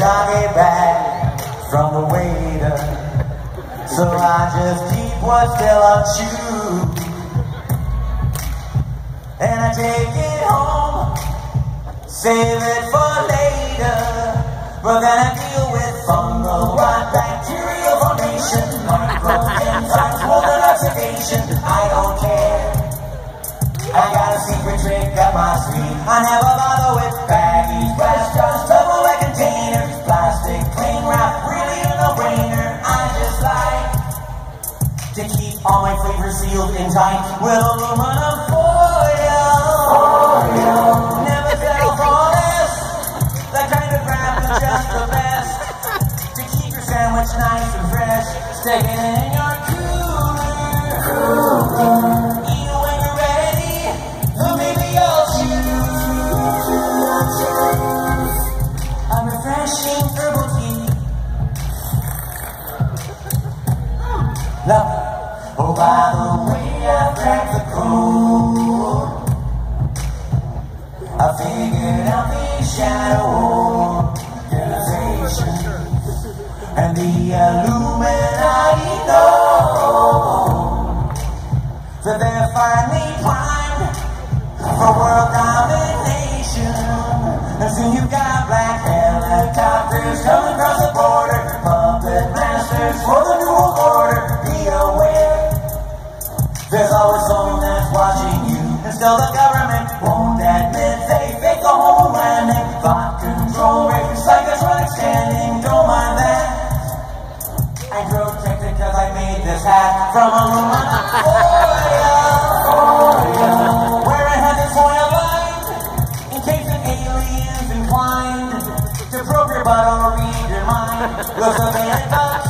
I get back from the waiter. So I just keep what's still unchewed, and I take it home, save it for later. But then I deal with fungal rot, bacterial formation, microenzymes, mold oxidation. I don't care. I got a secret trick up my sleeve. I never bother with baggies, glass jars, Tupperware containers, plastic, cling wrap, really a no-brainer. I just like to keep all my flavors sealed in tight with aluminum foil. Never settle for less. That kind of crap is just the best. To keep your sandwich nice and fresh, stick it in your cooler. Eat it when you're ready, or maybe you'll choose a refreshing herbal tea. Love. Oh, by the way, I cracked the code. I figured out the shadow organization and the Illuminati know that they're finally primed for world domination. And soon you've got black helicopters coming across the border, puppet masters for the New World Order. Be aware, there's always someone that's watching you, and still the government won't admit they fake the whole landing. Thought control rates like a truck standing, don't mind that. I'm protected cause I made this hat from aluminum foil, where I had this foil lined in case an alien's inclined to probe your butt or read your mind. Looks like